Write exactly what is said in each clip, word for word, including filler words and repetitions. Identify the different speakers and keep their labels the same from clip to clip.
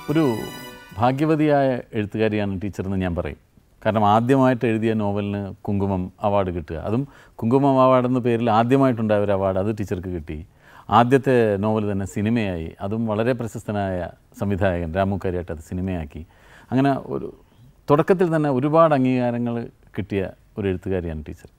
Speaker 1: ഒരു ഭാഗ്യവതിയായ എഴുത്തുകാരിയാണ് ടീച്ചർ എന്ന് ഞാൻ പറയും. കാരണം ആദ്യമായിട്ട് എഴുതിയ നോവലിന് കുങ്കുമം അവാർഡ് കിട്ടുക, അതും കുങ്കുമം അവാർഡ് എന്ന പേരിൽ ആദ്യമായിട്ടുണ്ടായ ഒരു അവാർഡ് അത് ടീച്ചർക്ക് കിട്ടി. ആദ്യത്തെ നോവൽ തന്നെ സിനിമയായി, അതും വളരെ പ്രശസ്തനായ സംവിധായകൻ രാമു കരിയാട്ട് അത് സിനിമയാക്കി. അങ്ങനെ ഒരു തുടക്കത്തിൽ തന്നെ ഒരുപാട് അംഗീകാരങ്ങൾ കിട്ടിയ ഒരു എഴുത്തുകാരിയാണ് ടീച്ചർ.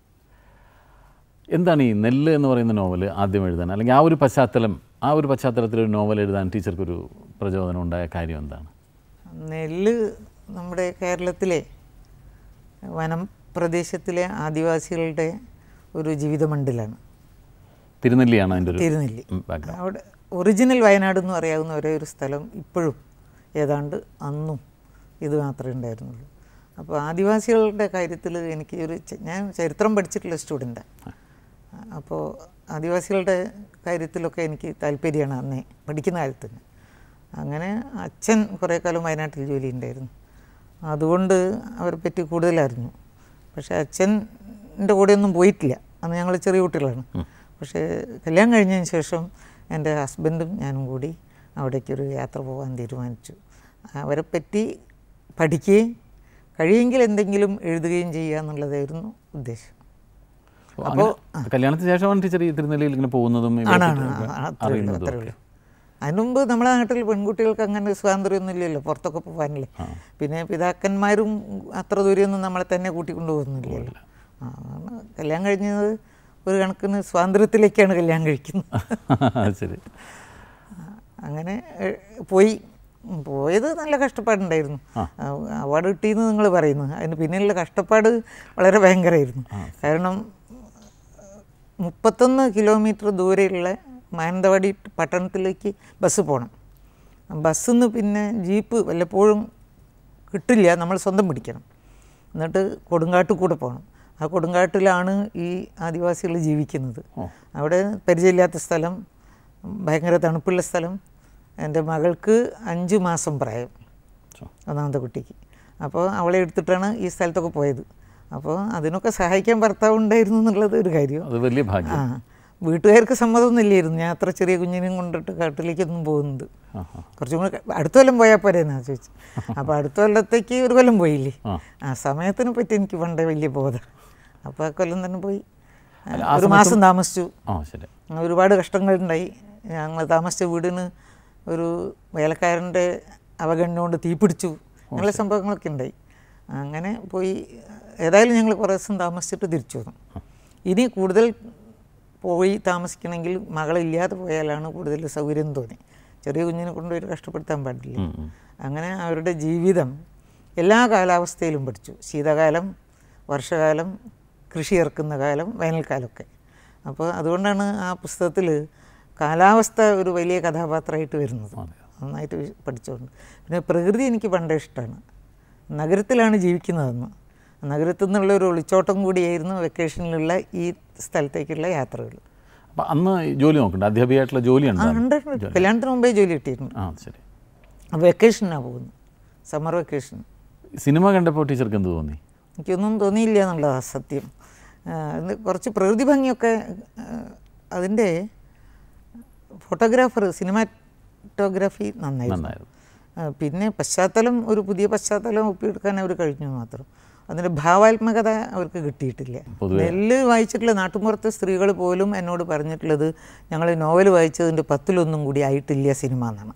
Speaker 1: എന്താണ് ഈ നെല്ല് എന്ന് പറയുന്ന നോവൽ ആദ്യം എഴുതാൻ, അല്ലെങ്കിൽ ആ ഒരു പശ്ചാത്തലം ആ ഒരു പശ്ചാത്തലത്തിൽ ഒരു നോവൽ എഴുതാൻ ടീച്ചർക്കൊരു പ്രചോദനം ഉണ്ടായ കാര്യം എന്താണ്?
Speaker 2: നെല്ല് നമ്മുടെ കേരളത്തിലെ വനം പ്രദേശത്തിലെ ആദിവാസികളുടെ ഒരു ജീവിതമണ്ഡലാണ്.
Speaker 1: തിരുനെല്ലിയാണ് അതിൻ്റെ
Speaker 2: തിരുനെല്ലി. അവിടെ ഒറിജിനൽ വയനാട് എന്ന് പറയാവുന്ന ഒരേ ഒരു സ്ഥലം ഇപ്പോഴും ഏതാണ്ട് അന്നും ഇത് മാത്രമേ ഉണ്ടായിരുന്നുള്ളൂ. അപ്പോൾ ആദിവാസികളുടെ കാര്യത്തിൽ എനിക്ക് ഒരു ഞാൻ ചരിത്രം പഠിച്ചിട്ടുള്ള സ്റ്റുഡൻ്റാണ്. അപ്പോൾ ആദിവാസികളുടെ കാര്യത്തിലൊക്കെ എനിക്ക് താല്പര്യമാണ് അന്നേ പഠിക്കുന്ന കാലത്ത് തന്നെ. അങ്ങനെ അച്ഛൻ കുറേ കാലം വയനാട്ടിൽ ജോലി ഉണ്ടായിരുന്നു, അതുകൊണ്ട് അവരെ പറ്റി കൂടുതലറിഞ്ഞു. പക്ഷേ അച്ഛൻ്റെ കൂടെയൊന്നും പോയിട്ടില്ല, അന്ന് ഞങ്ങൾ ചെറിയ കുട്ടികളാണ്. പക്ഷേ കല്യാണം കഴിഞ്ഞതിന് ശേഷം എൻ്റെ ഹസ്ബൻഡും ഞാനും കൂടി അവിടേക്കൊരു യാത്ര പോകാൻ തീരുമാനിച്ചു. അവരെ പറ്റി പഠിക്കുകയും കഴിയുമെങ്കിൽ എന്തെങ്കിലും എഴുതുകയും ചെയ്യുക എന്നുള്ളതായിരുന്നു ഉദ്ദേശം. അപ്പോൾ
Speaker 1: കല്യാണത്തിന് ശേഷമാണ് ടീച്ചർ ഈ തിരുനെല്ലിയിൽ ഇങ്ങനെ പോകുന്നതും
Speaker 2: ആണാണ് അത്രേ ഉള്ളൂ അത്രേ ഉള്ളൂ. അതിനുമുമ്പ് നമ്മുടെ നാട്ടിൽ പെൺകുട്ടികൾക്ക് അങ്ങനെ സ്വാതന്ത്ര്യമൊന്നും ഇല്ലല്ലോ, പുറത്തൊക്കെ പോകാനില്ലേ. പിന്നെ പിതാക്കന്മാരും അത്ര ദൂരെയൊന്നും നമ്മളെ തന്നെ കൂട്ടിക്കൊണ്ടു പോകുന്നില്ലല്ലോ. ആ കല്യാണം കഴിഞ്ഞത് ഒരു കണക്കിന് സ്വാതന്ത്ര്യത്തിലേക്കാണ് കല്യാണം കഴിക്കുന്നത്.
Speaker 1: ശരി.
Speaker 2: അങ്ങനെ പോയി പോയത് നല്ല കഷ്ടപ്പാടുണ്ടായിരുന്നു. അവാർഡ് കിട്ടിയെന്ന് നിങ്ങൾ പറയുന്നു, അതിന് പിന്നിലുള്ള കഷ്ടപ്പാട് വളരെ ഭയങ്കരമായിരുന്നു. കാരണം മുപ്പത്തൊന്ന് കിലോമീറ്റർ ദൂരെയുള്ള മാനന്തവാടി പട്ടണത്തിലേക്ക് ബസ് പോകണം. ബസ്സിൽ നിന്ന് പിന്നെ ജീപ്പ് വല്ലപ്പോഴും കിട്ടില്ല, നമ്മൾ സ്വന്തം പിടിക്കണം. എന്നിട്ട് കൊടുങ്കാട്ടിൽ കൂടെ പോകണം. ആ കൊടുങ്കാട്ടിലാണ് ഈ ആദിവാസികൾ ജീവിക്കുന്നത്. അവിടെ പരിചയമില്ലാത്ത സ്ഥലം, ഭയങ്കര തണുപ്പുള്ള സ്ഥലം. എൻ്റെ മകൾക്ക് അഞ്ച് മാസം പ്രായം, ഒന്നാമത്തെ കുട്ടിക്ക്. അപ്പോൾ അവളെ എടുത്തിട്ടാണ് ഈ സ്ഥലത്തൊക്കെ പോയത്. അപ്പോൾ അതിനൊക്കെ സഹായിക്കാൻ ഭർത്താവ് ഉണ്ടായിരുന്നു എന്നുള്ളത് ഒരു കാര്യം.
Speaker 1: അത് വലിയ ഭാഗ്യം.
Speaker 2: ആ വീട്ടുകാർക്ക് സമ്മതമൊന്നും ഇല്ലായിരുന്നു ഞാൻ അത്ര ചെറിയ കുഞ്ഞിനെയും കൊണ്ടിട്ട് കാട്ടിലേക്കൊന്നും പോകുന്നത്. കുറച്ചും കൂടെ അടുത്ത കൊല്ലം പോയാൽ പോരെന്നാണ് ചോദിച്ചു. അപ്പോൾ അടുത്ത കൊല്ലത്തേക്ക് ഒരു കൊല്ലം പോയില്ലേ. ആ സമയത്തിനെ പറ്റി എനിക്ക് പണ്ടേ വലിയ ബോധം. അപ്പോൾ ആ കൊല്ലം തന്നെ പോയി. ഒരു മാസം താമസിച്ചു. ഒരുപാട് കഷ്ടങ്ങളുണ്ടായി. ഞങ്ങൾ താമസിച്ച വീടിന് ഒരു വേലക്കാരൻ്റെ അവഗണന കൊണ്ട് തീപിടിച്ചു, അങ്ങനെ സംഭവങ്ങളൊക്കെ ഉണ്ടായി. അങ്ങനെ പോയി. ഏതായാലും ഞങ്ങൾ കുറേ ദിവസം താമസിച്ചിട്ട് തിരിച്ചു വന്നു. ഇനി കൂടുതൽ പോയി താമസിക്കണമെങ്കിൽ മകളില്ലാതെ പോയാലാണ് കൂടുതൽ സൗകര്യം തോന്നി. ചെറിയ കുഞ്ഞിനെ കൊണ്ടുപോയി കഷ്ടപ്പെടുത്താൻ പാടില്ല. അങ്ങനെ അവരുടെ ജീവിതം എല്ലാ കാലാവസ്ഥയിലും പഠിച്ചു. ശീതകാലം, വർഷകാലം, കൃഷി ഇറക്കുന്ന കാലം, വേനൽക്കാലമൊക്കെ. അപ്പോൾ അതുകൊണ്ടാണ് ആ പുസ്തകത്തിൽ കാലാവസ്ഥ ഒരു വലിയ കഥാപാത്രമായിട്ട് വരുന്നത്. നന്നായിട്ട് പഠിച്ചുകൊണ്ട്. പിന്നെ പ്രകൃതി എനിക്ക് പണ്ടേ ഇഷ്ടമാണ്. നഗരത്തിലാണ് ജീവിക്കുന്നതെന്ന്. നഗരത്തിൽ നിന്നുള്ള ഒരു ഒളിച്ചോട്ടം കൂടിയായിരുന്നു വെക്കേഷനിലുള്ള ഈ സ്ഥലത്തേക്കുള്ള യാത്രകൾ.
Speaker 1: അപ്പം അന്ന് ജോലി നോക്കണ്ട, അധ്യാപികയായിട്ടുള്ള ജോലിയാണ്.
Speaker 2: ഉണ്ട്, കല്യാണത്തിന് മുമ്പേ ജോലി കിട്ടിയിട്ടുണ്ട്.
Speaker 1: ആ ശരി.
Speaker 2: അപ്പോൾ വെക്കേഷനാണ് പോകുന്നത്, സമ്മർ വെക്കേഷൻ.
Speaker 1: സിനിമ കണ്ടപ്പോൾ ടീച്ചർക്ക് എന്ത് തോന്നി?
Speaker 2: എനിക്കൊന്നും തോന്നിയില്ല എന്നുള്ളതാണ് സത്യം. കുറച്ച് പ്രകൃതി ഭംഗിയൊക്കെ അതിൻ്റെ ഫോട്ടോഗ്രാഫർ, സിനിമാറ്റോഗ്രാഫി നന്നായിരുന്നു. പിന്നെ പശ്ചാത്തലം, ഒരു പുതിയ പശ്ചാത്തലം ഒപ്പിയെടുക്കാൻ അവർ കഴിഞ്ഞു മാത്രം. അതിൻ്റെ ഭാവാത്മകത അവർക്ക് കിട്ടിയിട്ടില്ല. നെല്ല് വായിച്ചിട്ടുള്ള നാട്ടുമ്പുറത്തെ സ്ത്രീകൾ പോലും എന്നോട് പറഞ്ഞിട്ടുള്ളത് ഞങ്ങൾ നോവൽ വായിച്ചതിൻ്റെ പത്തിലൊന്നും കൂടി ആയിട്ടില്ല സിനിമ എന്നാണ്.